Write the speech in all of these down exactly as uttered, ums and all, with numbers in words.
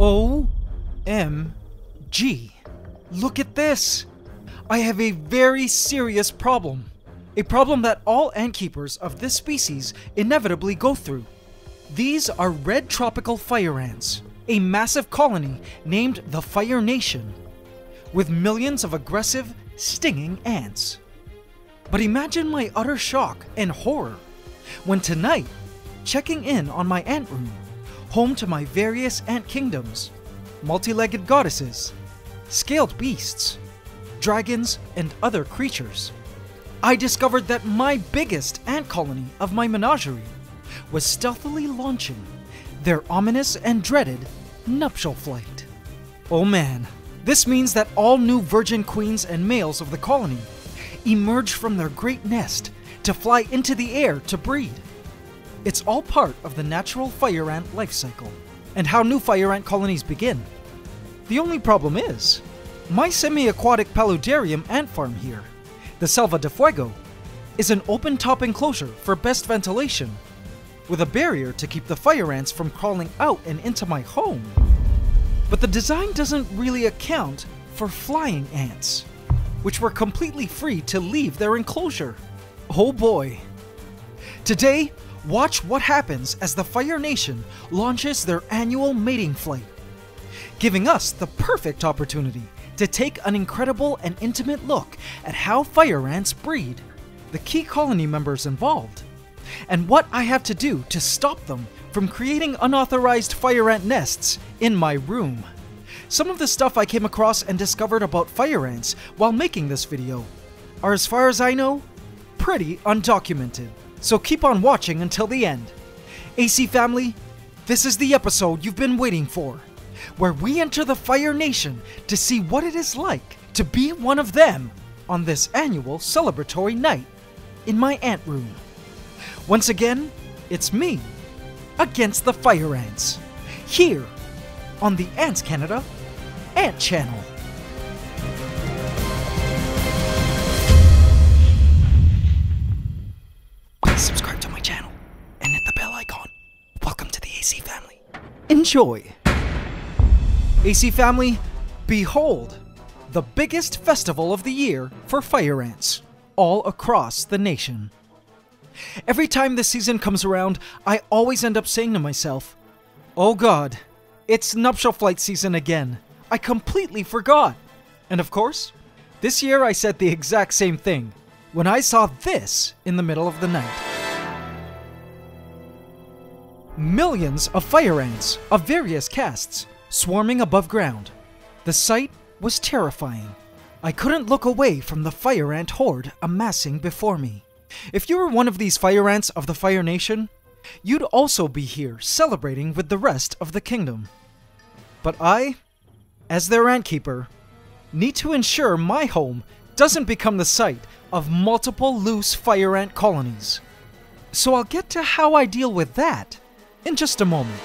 O M G. Look at this! I have a very serious problem. A problem that all ant keepers of this species inevitably go through. These are red tropical fire ants, a massive colony named the Fire Nation, with millions of aggressive, stinging ants. But imagine my utter shock and horror when tonight, checking in on my ant room, home to my various ant kingdoms, multi-legged goddesses, scaled beasts, dragons, and other creatures, I discovered that my biggest ant colony of my menagerie was stealthily launching their ominous and dreaded nuptial flight. Oh man, this means that all new virgin queens and males of the colony emerge from their great nest to fly into the air to breed. It's all part of the natural fire ant life cycle and how new fire ant colonies begin. The only problem is, my semi-aquatic paludarium ant farm here, the Selva de Fuego, is an open-top enclosure for best ventilation, with a barrier to keep the fire ants from crawling out and into my home. But the design doesn't really account for flying ants, which were completely free to leave their enclosure. Oh boy. Today, watch what happens as the Fire Nation launches their annual mating flight, giving us the perfect opportunity to take an incredible and intimate look at how fire ants breed, the key colony members involved, and what I have to do to stop them from creating unauthorized fire ant nests in my room. Some of the stuff I came across and discovered about fire ants while making this video are, as far as I know, pretty undocumented. So keep on watching until the end. A C family, this is the episode you've been waiting for, where we enter the Fire Nation to see what it is like to be one of them on this annual celebratory night in my ant room. Once again, it's me against the fire ants, here on the AntsCanada Ant Channel. Please subscribe to my channel and hit the bell icon. Welcome to the A C family. Enjoy! A C family, behold, the biggest festival of the year for fire ants, all across the nation. Every time this season comes around, I always end up saying to myself, oh god, it's nuptial flight season again. I completely forgot. And of course, this year I said the exact same thing when I saw this in the middle of the night. Millions of fire ants of various castes swarming above ground. The sight was terrifying. I couldn't look away from the fire ant horde amassing before me. If you were one of these fire ants of the Fire Nation, you'd also be here celebrating with the rest of the kingdom. But I, as their ant keeper, need to ensure my home doesn't become the site of multiple loose fire ant colonies. So I'll get to how I deal with that in just a moment.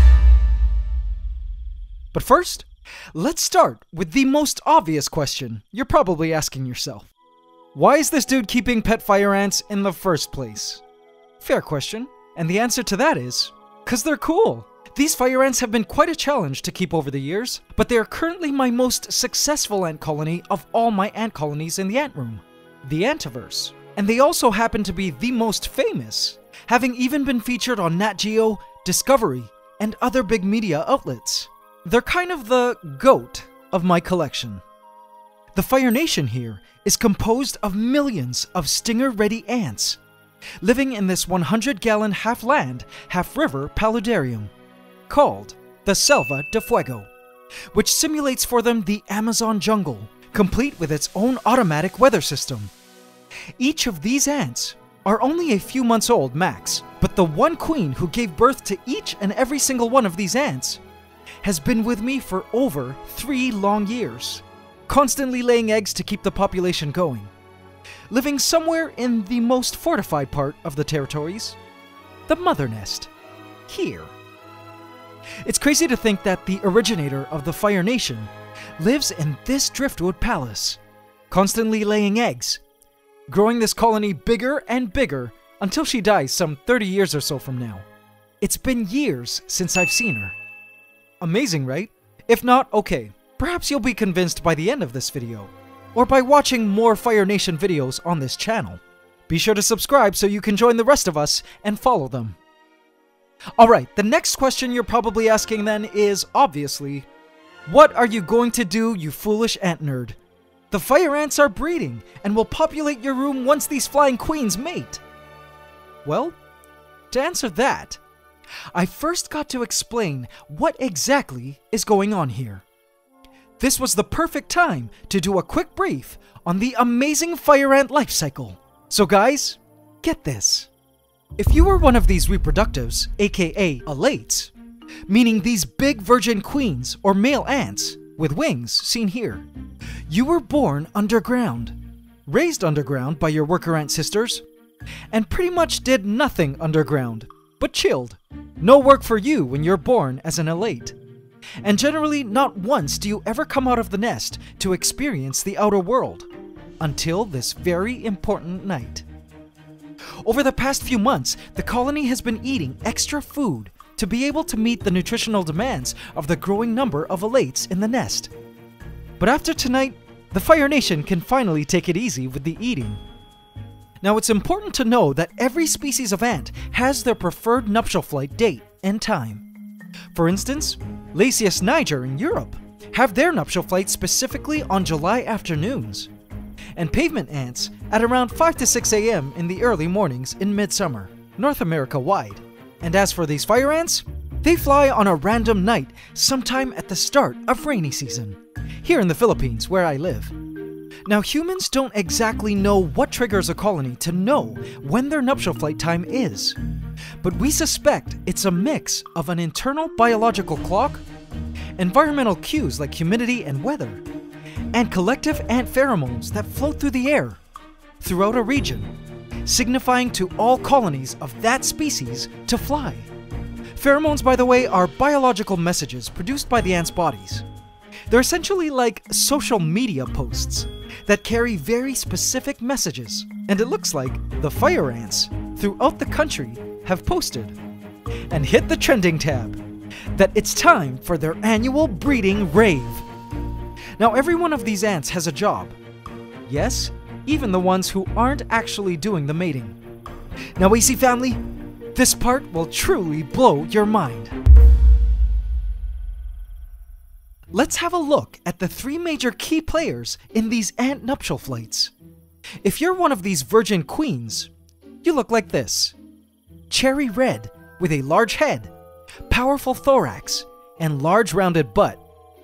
But first, let's start with the most obvious question you're probably asking yourself. Why is this dude keeping pet fire ants in the first place? Fair question, and the answer to that is, 'cause they're cool. These fire ants have been quite a challenge to keep over the years, but they are currently my most successful ant colony of all my ant colonies in the ant room, the Antiverse. And they also happen to be the most famous, having even been featured on Nat Geo, Discovery, and other big media outlets. They're kind of the GOAT of my collection. The Fire Nation here is composed of millions of stinger-ready ants, living in this one hundred gallon half-land, half-river paludarium, called the Selva de Fuego, which simulates for them the Amazon jungle, complete with its own automatic weather system. Each of these ants are only a few months old max, but the one queen who gave birth to each and every single one of these ants has been with me for over three long years, constantly laying eggs to keep the population going, living somewhere in the most fortified part of the territories, the mother nest, here. It's crazy to think that the originator of the Fire Nation lives in this driftwood palace, constantly laying eggs, growing this colony bigger and bigger until she dies some thirty years or so from now. It's been years since I've seen her. Amazing, right? If not, okay, perhaps you'll be convinced by the end of this video, or by watching more Fire Nation videos on this channel. Be sure to subscribe so you can join the rest of us and follow them. Alright, the next question you're probably asking then is, obviously, what are you going to do, you foolish ant nerd? The fire ants are breeding, and will populate your room once these flying queens mate. Well, to answer that, I first got to explain what exactly is going on here. This was the perfect time to do a quick brief on the amazing fire ant life cycle. So guys, get this. If you were one of these reproductives, aka alates, meaning these big virgin queens or male ants with wings seen here, you were born underground, raised underground by your worker ant sisters, and pretty much did nothing underground, but chilled. No work for you when you're born as an alate. And generally not once do you ever come out of the nest to experience the outer world, until this very important night. Over the past few months, the colony has been eating extra food to be able to meet the nutritional demands of the growing number of alates in the nest. But after tonight, the Fire Nation can finally take it easy with the eating. Now it's important to know that every species of ant has their preferred nuptial flight date and time. For instance, Lasius niger in Europe have their nuptial flight specifically on July afternoons, and pavement ants at around five to six A M in the early mornings in midsummer, North America wide. And as for these fire ants, they fly on a random night sometime at the start of rainy season, here in the Philippines where I live. Now humans don't exactly know what triggers a colony to know when their nuptial flight time is, but we suspect it's a mix of an internal biological clock, environmental cues like humidity and weather, and collective ant pheromones that float through the air throughout a region, signifying to all colonies of that species to fly. Pheromones, by the way, are biological messages produced by the ants' bodies. They're essentially like social media posts that carry very specific messages, and it looks like the fire ants throughout the country have posted and hit the trending tab that it's time for their annual breeding rave. Now every one of these ants has a job. Yes, even the ones who aren't actually doing the mating. Now A C family, this part will truly blow your mind. Let's have a look at the three major key players in these ant nuptial flights. If you're one of these virgin queens, you look like this. Cherry red with a large head, powerful thorax, and large rounded butt.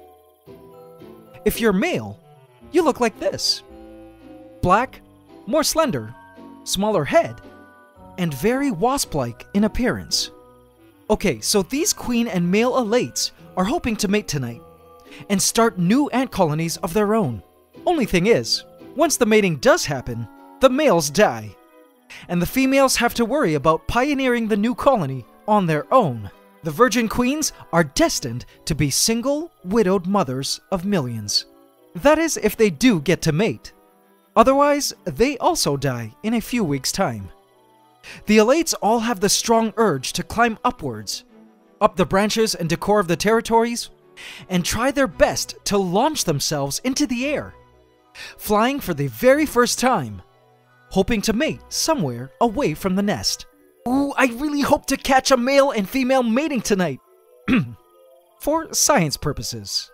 If you're male, you look like this. Black, more slender, smaller head, and very wasp-like in appearance. Okay, so these queen and male alates are hoping to mate tonight and start new ant colonies of their own. Only thing is, once the mating does happen, the males die, and the females have to worry about pioneering the new colony on their own. The virgin queens are destined to be single, widowed mothers of millions. That is, if they do get to mate. Otherwise, they also die in a few weeks' time. The alates all have the strong urge to climb upwards, up the branches and decor of the territories, and try their best to launch themselves into the air, flying for the very first time, hoping to mate somewhere away from the nest. Ooh, I really hope to catch a male and female mating tonight. For science purposes.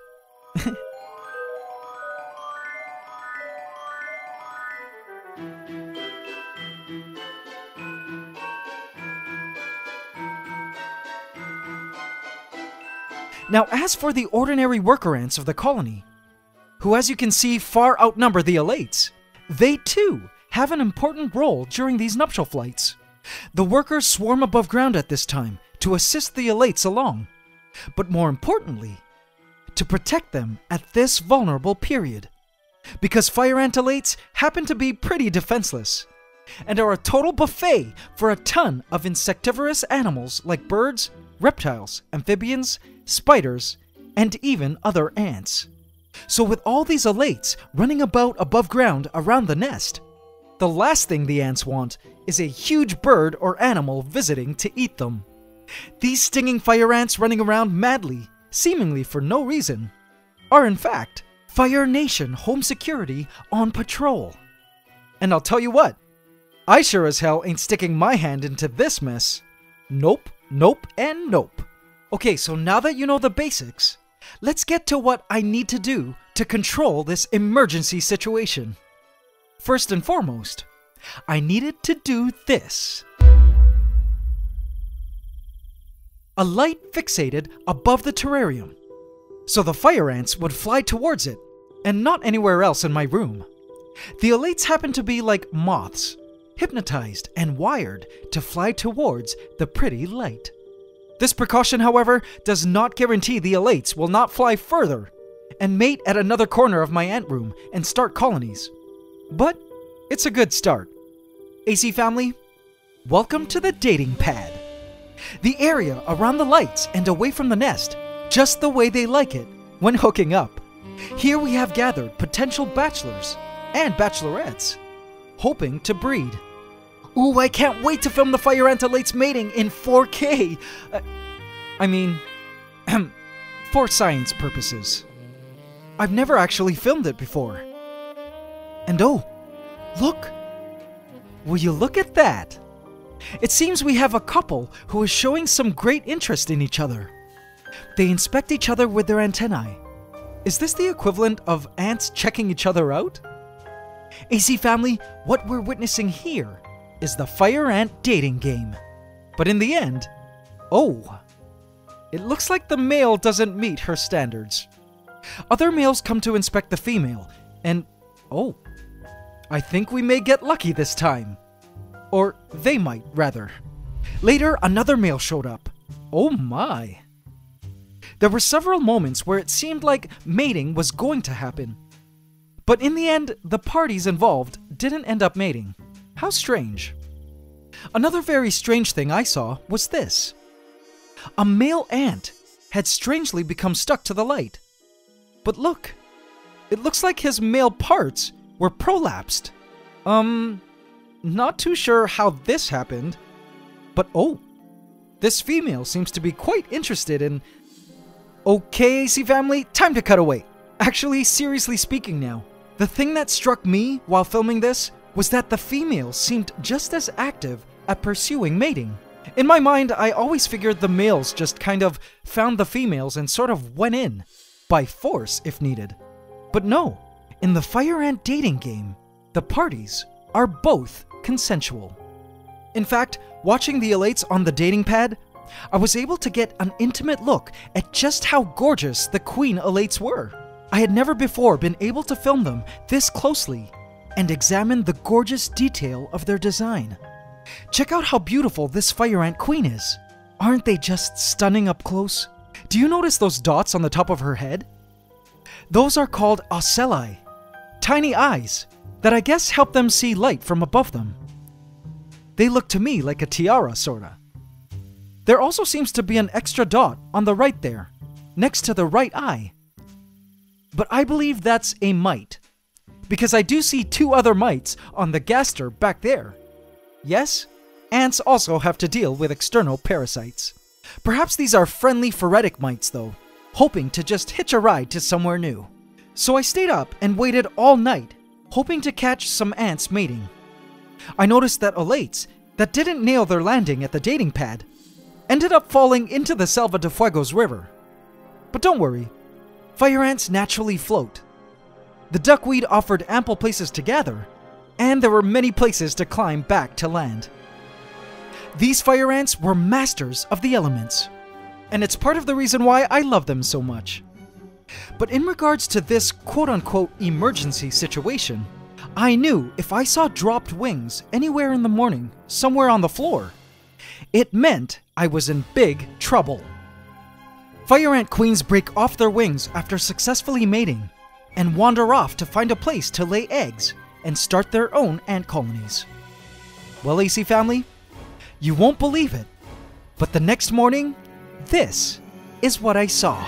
Now, as for the ordinary worker ants of the colony, who as you can see far outnumber the alates, they too have an important role during these nuptial flights. The workers swarm above ground at this time to assist the alates along, but more importantly, to protect them at this vulnerable period, because fire ant alates happen to be pretty defenseless, and are a total buffet for a ton of insectivorous animals like birds, reptiles, amphibians, spiders, and even other ants. So with all these alates running about above ground around the nest, the last thing the ants want is a huge bird or animal visiting to eat them. These stinging fire ants running around madly seemingly for no reason, are in fact Fire Nation Home Security on patrol. And I'll tell you what, I sure as hell ain't sticking my hand into this mess. Nope, nope, and nope. Okay, so now that you know the basics, let's get to what I need to do to control this emergency situation. First and foremost, I needed to do this. A light fixated above the terrarium, so the fire ants would fly towards it, and not anywhere else in my room. The alates happen to be like moths, hypnotized and wired to fly towards the pretty light. This precaution, however, does not guarantee the alates will not fly further and mate at another corner of my ant room and start colonies. But it's a good start. A C family, welcome to the dating pad. The area around the lights and away from the nest, just the way they like it when hooking up. Here we have gathered potential bachelors and bachelorettes, hoping to breed. Ooh, I can't wait to film the fire ant alates mating in four K. Uh, I mean, for science purposes. I've never actually filmed it before. And oh, look. Will you look at that? It seems we have a couple who is showing some great interest in each other. They inspect each other with their antennae. Is this the equivalent of ants checking each other out? A C family, what we're witnessing here is the fire ant dating game. But in the end, oh, it looks like the male doesn't meet her standards. Other males come to inspect the female, and oh, I think we may get lucky this time. Or they might, rather. Later, another male showed up. Oh my. There were several moments where it seemed like mating was going to happen. But in the end, the parties involved didn't end up mating. How strange. Another very strange thing I saw was this. A male ant had strangely become stuck to the light. But look, it looks like his male parts were prolapsed. Um, not too sure how this happened, but oh, this female seems to be quite interested in... Okay, A C family, time to cut away. Actually, seriously speaking now, the thing that struck me while filming this was that the female seemed just as active at pursuing mating. In my mind, I always figured the males just kind of found the females and sort of went in, by force if needed. But no, in the fire ant dating game, the parties are both consensual. In fact, watching the alates on the dating pad, I was able to get an intimate look at just how gorgeous the queen alates were. I had never before been able to film them this closely and examine the gorgeous detail of their design. Check out how beautiful this fire ant queen is. Aren't they just stunning up close? Do you notice those dots on the top of her head? Those are called ocelli, tiny eyes that I guess help them see light from above them. They look to me like a tiara, sorta. There also seems to be an extra dot on the right there, next to the right eye. But I believe that's a mite, because I do see two other mites on the gaster back there. Yes, ants also have to deal with external parasites. Perhaps these are friendly phoretic mites though, hoping to just hitch a ride to somewhere new. So I stayed up and waited all night, hoping to catch some ants mating. I noticed that alates that didn't nail their landing at the dating pad ended up falling into the Selva de Fuego's river. But don't worry, fire ants naturally float. The duckweed offered ample places to gather, and there were many places to climb back to land. These fire ants were masters of the elements, and it's part of the reason why I love them so much. But in regards to this quote-unquote emergency situation, I knew if I saw dropped wings anywhere in the morning, somewhere on the floor, it meant I was in big trouble. Fire ant queens break off their wings after successfully mating and wander off to find a place to lay eggs and start their own ant colonies. Well, A C family, you won't believe it, but the next morning, this is what I saw.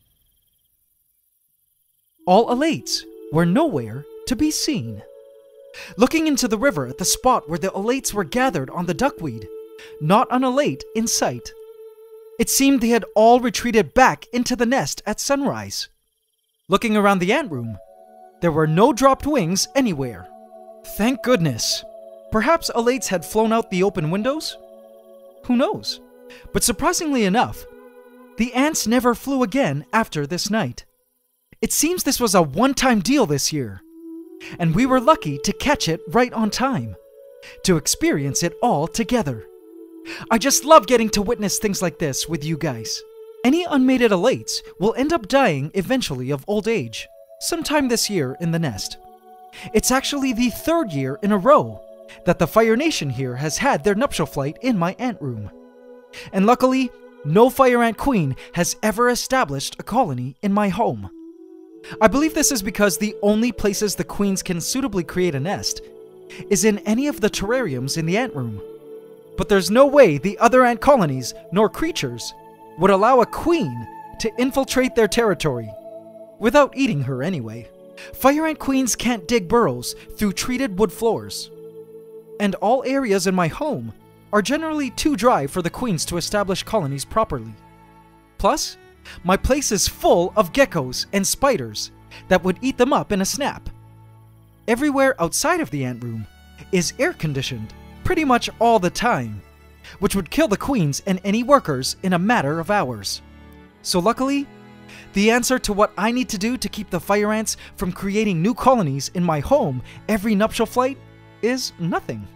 All alates were nowhere to be seen. looking into the river at the spot where the alates were gathered on the duckweed. Not an alate in sight. It seemed they had all retreated back into the nest at sunrise. Looking around the ant room, there were no dropped wings anywhere. Thank goodness. Perhaps alates had flown out the open windows? Who knows? But surprisingly enough, the ants never flew again after this night. It seems this was a one-time deal this year, and we were lucky to catch it right on time, to experience it all together. I just love getting to witness things like this with you guys. Any unmated alates will end up dying eventually of old age, sometime this year in the nest. It's actually the third year in a row that the Fire Nation here has had their nuptial flight in my ant room. And luckily, no fire ant queen has ever established a colony in my home. I believe this is because the only places the queens can suitably create a nest is in any of the terrariums in the ant room. But there's no way the other ant colonies, nor creatures, would allow a queen to infiltrate their territory, without eating her anyway. Fire ant queens can't dig burrows through treated wood floors, and all areas in my home are generally too dry for the queens to establish colonies properly. Plus, my place is full of geckos and spiders that would eat them up in a snap. Everywhere outside of the ant room is air conditioned pretty much all the time, which would kill the queens and any workers in a matter of hours. So luckily, the answer to what I need to do to keep the fire ants from creating new colonies in my home every nuptial flight is nothing.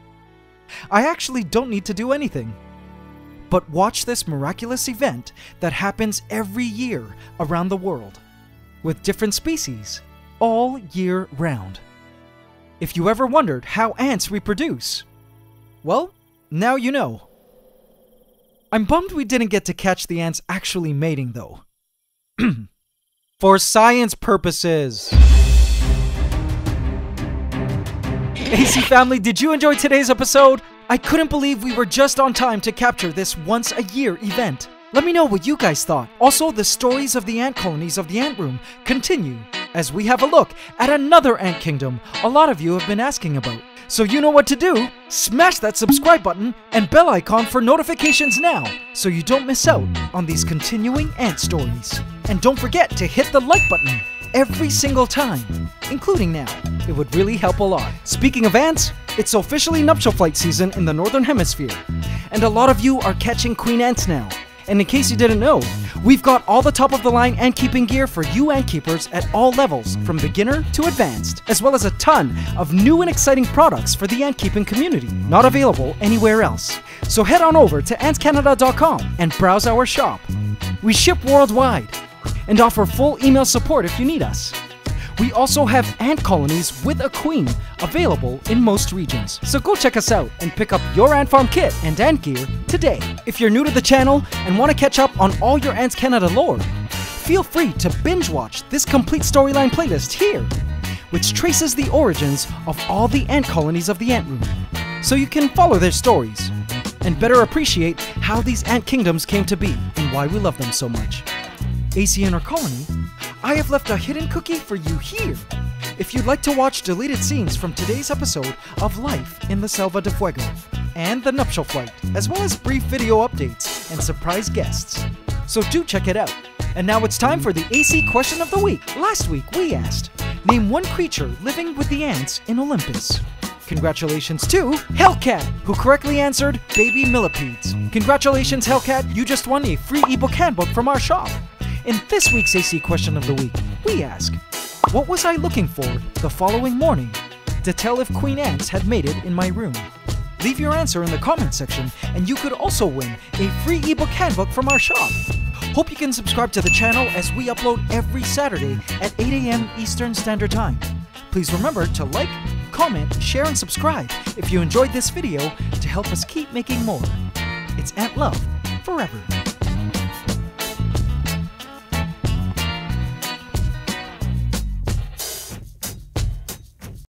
I actually don't need to do anything. But watch this miraculous event that happens every year around the world, with different species, all year round. If you ever wondered how ants reproduce, well, now you know. I'm bummed we didn't get to catch the ants actually mating though. For science purposes. A C family, did you enjoy today's episode? I couldn't believe we were just on time to capture this once a year event. Let me know what you guys thought. Also, the stories of the ant colonies of the ant room continue as we have a look at another ant kingdom a lot of you have been asking about. So you know what to do. Smash that subscribe button and bell icon for notifications now so you don't miss out on these continuing ant stories. And don't forget to hit the like button every single time, including now. It would really help a lot. Speaking of ants, it's officially nuptial flight season in the Northern Hemisphere, and a lot of you are catching queen ants now. And in case you didn't know, we've got all the top-of-the-line ant-keeping gear for you ant-keepers at all levels, from beginner to advanced, as well as a ton of new and exciting products for the ant-keeping community, not available anywhere else. So head on over to ants canada dot com and browse our shop. We ship worldwide and offer full email support if you need us. We also have ant colonies with a queen available in most regions. So go check us out and pick up your ant farm kit and ant gear today. If you're new to the channel and want to catch up on all your AntsCanada lore, feel free to binge watch this complete storyline playlist here, which traces the origins of all the ant colonies of the ant room, so you can follow their stories and better appreciate how these ant kingdoms came to be and why we love them so much. A C in our colony, I have left a hidden cookie for you here if you'd like to watch deleted scenes from today's episode of Life in the Selva de Fuego and the nuptial flight, as well as brief video updates and surprise guests. So do check it out. And now it's time for the A C question of the week. Last week we asked, name one creature living with the ants in Olympus. Congratulations to Hellcat, who correctly answered baby millipedes. Congratulations Hellcat, you just won a free ebook handbook from our shop. In this week's A C question of the week, we ask, what was I looking for the following morning to tell if queen ants had mated in my room? Leave your answer in the comment section and you could also win a free ebook handbook from our shop. Hope you can subscribe to the channel as we upload every Saturday at eight A M Eastern Standard Time. Please remember to like, comment, share, and subscribe if you enjoyed this video to help us keep making more. It's Ant Love forever.